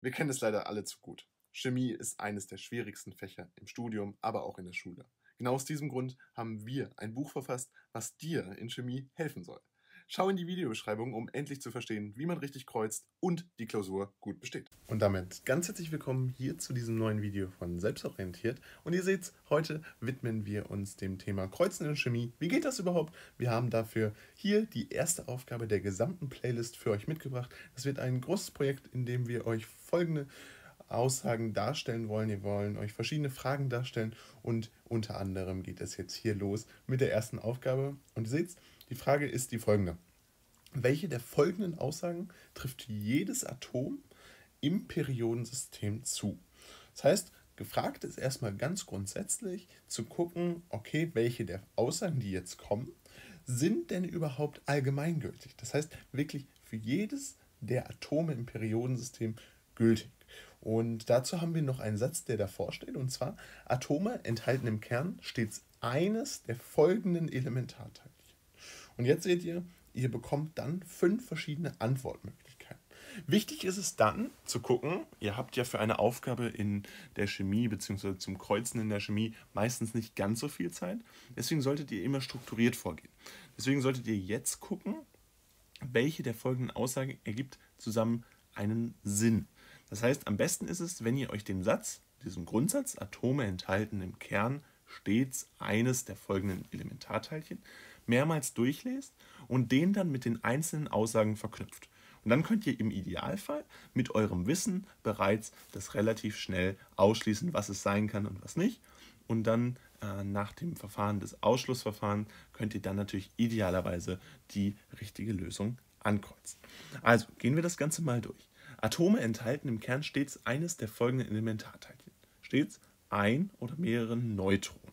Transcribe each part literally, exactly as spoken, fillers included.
Wir kennen es leider alle zu gut. Chemie ist eines der schwierigsten Fächer im Studium, aber auch in der Schule. Genau aus diesem Grund haben wir ein Buch verfasst, was dir in Chemie helfen soll. Schau in die Videobeschreibung, um endlich zu verstehen, wie man richtig kreuzt und die Klausur gut besteht. Und damit ganz herzlich willkommen hier zu diesem neuen Video von Selbstorientiert. Und ihr seht, heute widmen wir uns dem Thema Kreuzen in Chemie. Wie geht das überhaupt? Wir haben dafür hier die erste Aufgabe der gesamten Playlist für euch mitgebracht. Das wird ein großes Projekt, in dem wir euch folgende Aussagen darstellen wollen. Wir wollen euch verschiedene Fragen darstellen und unter anderem geht es jetzt hier los mit der ersten Aufgabe. Und ihr seht, die Frage ist die folgende. Welche der folgenden Aussagen trifft jedes Atom im Periodensystem zu? Das heißt, gefragt ist erstmal ganz grundsätzlich zu gucken, okay, welche der Aussagen, die jetzt kommen, sind denn überhaupt allgemeingültig? Das heißt, wirklich für jedes der Atome im Periodensystem gültig. Und dazu haben wir noch einen Satz, der davor steht, und zwar: Atome enthalten im Kern stets eines der folgenden Elementarteilchen. Und jetzt seht ihr, ihr bekommt dann fünf verschiedene Antwortmöglichkeiten. Wichtig ist es dann zu gucken, ihr habt ja für eine Aufgabe in der Chemie bzw. zum Kreuzen in der Chemie meistens nicht ganz so viel Zeit. Deswegen solltet ihr immer strukturiert vorgehen. Deswegen solltet ihr jetzt gucken, welche der folgenden Aussagen ergibt zusammen einen Sinn. Das heißt, am besten ist es, wenn ihr euch den Satz, diesen Grundsatz, Atome enthalten im Kern stets eines der folgenden Elementarteilchen, mehrmals durchlest und den dann mit den einzelnen Aussagen verknüpft. Und dann könnt ihr im Idealfall mit eurem Wissen bereits das relativ schnell ausschließen, was es sein kann und was nicht. Und dann äh, nach dem Verfahren des Ausschlussverfahrens könnt ihr dann natürlich idealerweise die richtige Lösung ankreuzen. Also gehen wir das Ganze mal durch. Atome enthalten im Kern stets eines der folgenden Elementarteilchen. Stets ein oder mehrere Neutronen.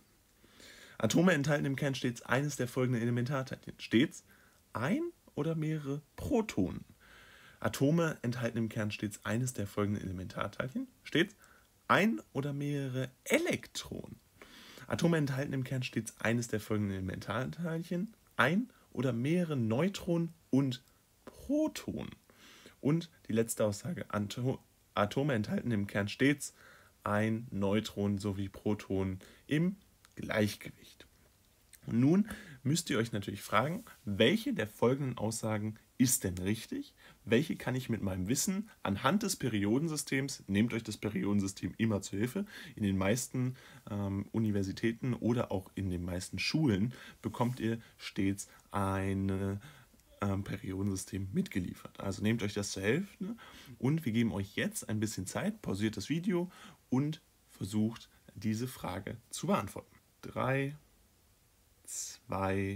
Atome enthalten im Kern stets eines der folgenden Elementarteilchen. Stets ein oder mehrere Protonen. Atome enthalten im Kern stets eines der folgenden Elementarteilchen. Stets ein oder mehrere Elektronen. Atome enthalten im Kern stets eines der folgenden Elementarteilchen. Ein oder mehrere Neutronen und Protonen. Und die letzte Aussage, Atome enthalten im Kern stets ein Neutron sowie Protonen im Gleichgewicht. Und nun müsst ihr euch natürlich fragen, welche der folgenden Aussagen ist denn richtig? Welche kann ich mit meinem Wissen anhand des Periodensystems, nehmt euch das Periodensystem immer zur Hilfe, in den meisten ähm, Universitäten oder auch in den meisten Schulen bekommt ihr stets eine Periodensystem mitgeliefert. Also nehmt euch das zur Hälfte und wir geben euch jetzt ein bisschen Zeit, pausiert das Video und versucht diese Frage zu beantworten. Drei, zwei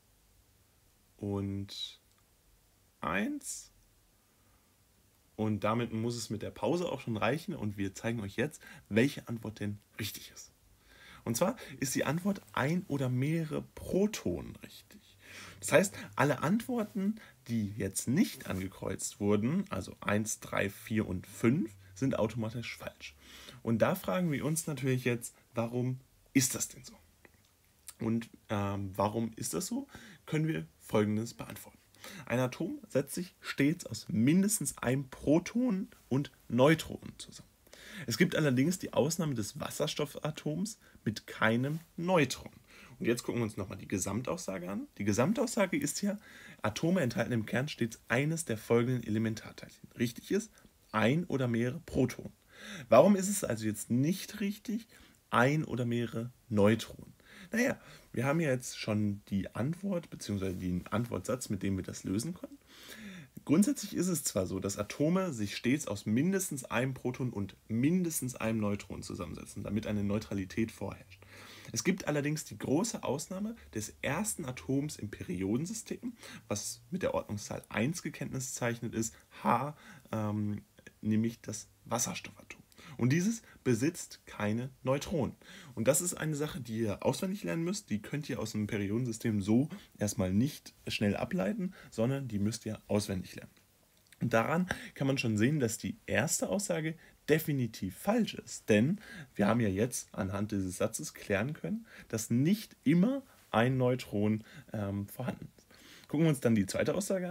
und eins. Und damit muss es mit der Pause auch schon reichen und wir zeigen euch jetzt, welche Antwort denn richtig ist. Und zwar ist die Antwort ein oder mehrere Protonen richtig. Das heißt, alle Antworten, die jetzt nicht angekreuzt wurden, also eins, drei, vier und fünf, sind automatisch falsch. Und da fragen wir uns natürlich jetzt, warum ist das denn so? Und ähm, warum ist das so? Können wir Folgendes beantworten. Ein Atom setzt sich stets aus mindestens einem Proton und Neutronen zusammen. Es gibt allerdings die Ausnahme des Wasserstoffatoms mit keinem Neutron. Und jetzt gucken wir uns nochmal die Gesamtaussage an. Die Gesamtaussage ist ja, Atome enthalten im Kern stets eines der folgenden Elementarteilchen. Richtig ist ein oder mehrere Protonen. Warum ist es also jetzt nicht richtig, ein oder mehrere Neutronen? Naja, wir haben ja jetzt schon die Antwort bzw. den Antwortsatz, mit dem wir das lösen können. Grundsätzlich ist es zwar so, dass Atome sich stets aus mindestens einem Proton und mindestens einem Neutron zusammensetzen, damit eine Neutralität vorherrscht. Es gibt allerdings die große Ausnahme des ersten Atoms im Periodensystem, was mit der Ordnungszahl eins gekennzeichnet ist, H, ähm, nämlich das Wasserstoffatom. Und dieses besitzt keine Neutronen. Und das ist eine Sache, die ihr auswendig lernen müsst. Die könnt ihr aus dem Periodensystem so erstmal nicht schnell ableiten, sondern die müsst ihr auswendig lernen. Und daran kann man schon sehen, dass die erste Aussage definitiv falsch ist. Denn wir haben ja jetzt anhand dieses Satzes klären können, dass nicht immer ein Neutron ähm, vorhanden ist. Gucken wir uns dann die zweite Aussage an.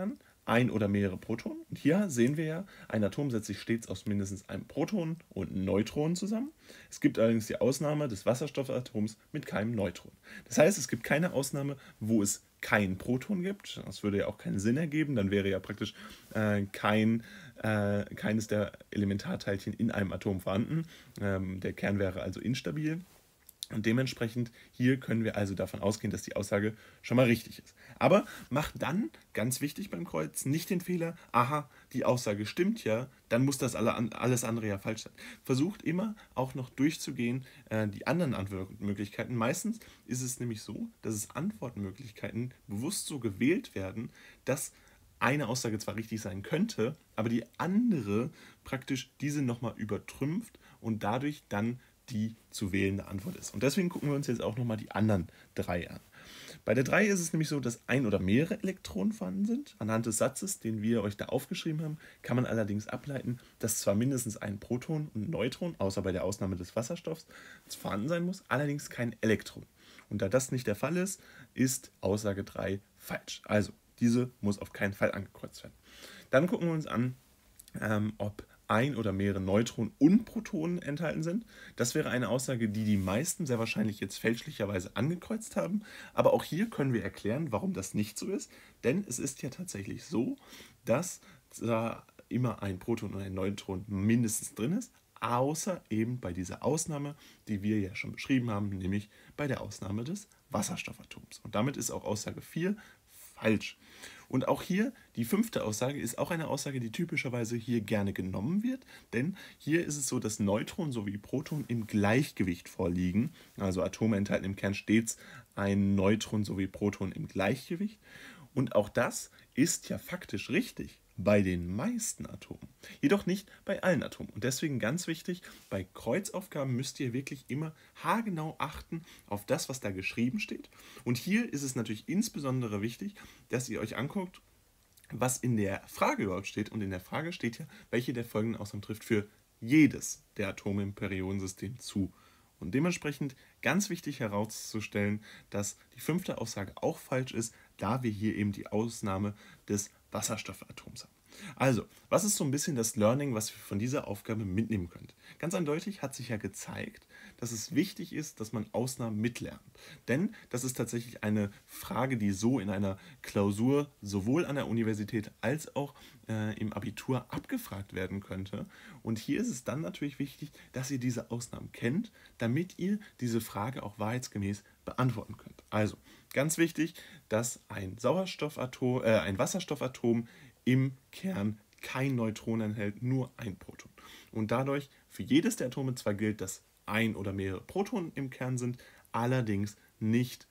ein oder mehrere Protonen. Und hier sehen wir ja, ein Atom setzt sich stets aus mindestens einem Proton und einem Neutron zusammen. Es gibt allerdings die Ausnahme des Wasserstoffatoms mit keinem Neutron. Das heißt, es gibt keine Ausnahme, wo es kein Proton gibt. Das würde ja auch keinen Sinn ergeben. Dann wäre ja praktisch äh, kein, äh, keines der Elementarteilchen in einem Atom vorhanden. Ähm, der Kern wäre also instabil. Und dementsprechend hier können wir also davon ausgehen, dass die Aussage schon mal richtig ist. Aber macht dann, ganz wichtig beim Kreuz, nicht den Fehler, aha, die Aussage stimmt ja, dann muss das alle, alles andere ja falsch sein. Versucht immer auch noch durchzugehen, äh, die anderen Antwortmöglichkeiten. Meistens ist es nämlich so, dass es Antwortmöglichkeiten bewusst so gewählt werden, dass eine Aussage zwar richtig sein könnte, aber die andere praktisch diese nochmal übertrümpft und dadurch dann die zu wählende Antwort ist. Und deswegen gucken wir uns jetzt auch nochmal die anderen drei an. Bei der drei ist es nämlich so, dass ein oder mehrere Elektronen vorhanden sind. Anhand des Satzes, den wir euch da aufgeschrieben haben, kann man allerdings ableiten, dass zwar mindestens ein Proton und ein Neutron, außer bei der Ausnahme des Wasserstoffs, vorhanden sein muss, allerdings kein Elektron. Und da das nicht der Fall ist, ist Aussage drei falsch. Also, diese muss auf keinen Fall angekreuzt werden. Dann gucken wir uns an, ähm, ob ein oder mehrere Neutronen und Protonen enthalten sind. Das wäre eine Aussage, die die meisten sehr wahrscheinlich jetzt fälschlicherweise angekreuzt haben. Aber auch hier können wir erklären, warum das nicht so ist. Denn es ist ja tatsächlich so, dass da immer ein Proton und ein Neutron mindestens drin ist, außer eben bei dieser Ausnahme, die wir ja schon beschrieben haben, nämlich bei der Ausnahme des Wasserstoffatoms. Und damit ist auch Aussage vier falsch. Und auch hier, die fünfte Aussage ist auch eine Aussage, die typischerweise hier gerne genommen wird, denn hier ist es so, dass Neutron sowie Proton im Gleichgewicht vorliegen. Also Atome enthalten im Kern stets ein Neutron sowie Proton im Gleichgewicht. Und auch das ist ja faktisch richtig bei den meisten Atomen, jedoch nicht bei allen Atomen. Und deswegen ganz wichtig, bei Kreuzaufgaben müsst ihr wirklich immer haargenau achten auf das, was da geschrieben steht. Und hier ist es natürlich insbesondere wichtig, dass ihr euch anguckt, was in der Frage überhaupt steht. Und in der Frage steht ja, welche der folgenden Ausnahmen trifft für jedes der Atome im Periodensystem zu. Und dementsprechend ganz wichtig herauszustellen, dass die fünfte Aussage auch falsch ist, da wir hier eben die Ausnahme des Wasserstoffatoms haben. Also, was ist so ein bisschen das Learning, was ihr von dieser Aufgabe mitnehmen könnt? Ganz eindeutig hat sich ja gezeigt, dass es wichtig ist, dass man Ausnahmen mitlernt. Denn das ist tatsächlich eine Frage, die so in einer Klausur sowohl an der Universität als auch äh, im Abitur abgefragt werden könnte. Und hier ist es dann natürlich wichtig, dass ihr diese Ausnahmen kennt, damit ihr diese Frage auch wahrheitsgemäß beantworten könnt. Also, ganz wichtig, dass ein Sauerstoffatom, äh, ein Wasserstoffatom im Kern kein Neutron enthält, nur ein Proton. Und dadurch für jedes der Atome zwar gilt, dass ein oder mehrere Protonen im Kern sind, allerdings nicht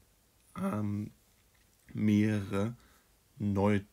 ähm, mehrere Neutronen.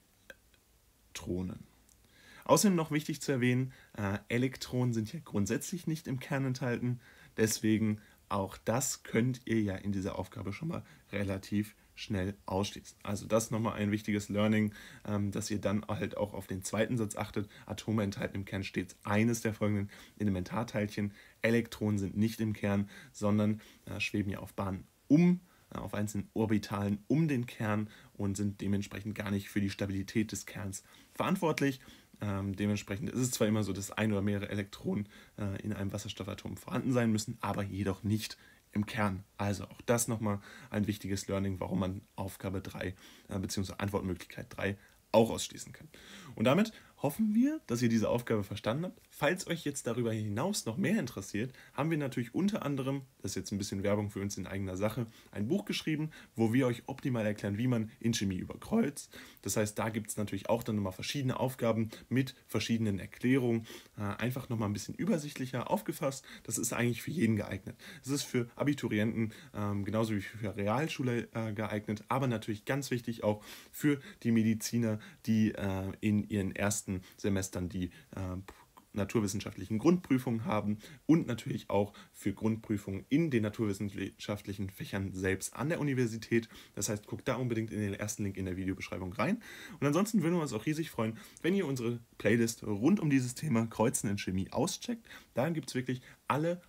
Außerdem noch wichtig zu erwähnen, äh, Elektronen sind ja grundsätzlich nicht im Kern enthalten, deswegen auch das könnt ihr ja in dieser Aufgabe schon mal relativ schnell ausschließen. Also das nochmal ein wichtiges Learning, ähm, dass ihr dann halt auch auf den zweiten Satz achtet. Atome enthalten im Kern stets eines der folgenden Elementarteilchen. Elektronen sind nicht im Kern, sondern äh, schweben ja auf Bahnen um, äh, auf einzelnen Orbitalen um den Kern und sind dementsprechend gar nicht für die Stabilität des Kerns verantwortlich. Ähm, dementsprechend ist es zwar immer so, dass ein oder mehrere Elektronen äh, in einem Wasserstoffatom vorhanden sein müssen, aber jedoch nicht im Kern. Also auch das nochmal ein wichtiges Learning, warum man Aufgabe drei äh, bzw. Antwortmöglichkeit drei auch ausschließen kann. Und damit hoffen wir, dass ihr diese Aufgabe verstanden habt. Falls euch jetzt darüber hinaus noch mehr interessiert, haben wir natürlich unter anderem, das ist jetzt ein bisschen Werbung für uns in eigener Sache, ein Buch geschrieben, wo wir euch optimal erklären, wie man in Chemie überkreuzt. Das heißt, da gibt es natürlich auch dann nochmal verschiedene Aufgaben mit verschiedenen Erklärungen, äh, einfach nochmal ein bisschen übersichtlicher aufgefasst. Das ist eigentlich für jeden geeignet. Es ist für Abiturienten ähm, genauso wie für Realschule äh, geeignet, aber natürlich ganz wichtig auch für die Mediziner, die äh, in ihren ersten Semestern die äh, naturwissenschaftlichen Grundprüfungen haben und natürlich auch für Grundprüfungen in den naturwissenschaftlichen Fächern selbst an der Universität. Das heißt, guckt da unbedingt in den ersten Link in der Videobeschreibung rein. Und ansonsten würden wir uns auch riesig freuen, wenn ihr unsere Playlist rund um dieses Thema Kreuzen in Chemie auscheckt. Da gibt es wirklich alle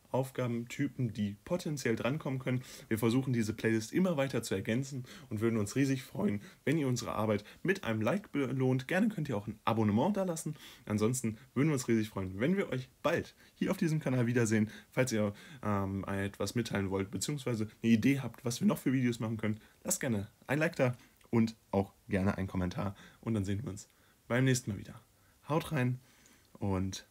Aufgabentypen, die potenziell drankommen können. Wir versuchen diese Playlist immer weiter zu ergänzen und würden uns riesig freuen, wenn ihr unsere Arbeit mit einem Like belohnt. Gerne könnt ihr auch ein Abonnement da lassen. Ansonsten würden wir uns riesig freuen, wenn wir euch bald hier auf diesem Kanal wiedersehen. Falls ihr ähm, etwas mitteilen wollt, beziehungsweise eine Idee habt, was wir noch für Videos machen können, lasst gerne ein Like da und auch gerne einen Kommentar. Und dann sehen wir uns beim nächsten Mal wieder. Haut rein und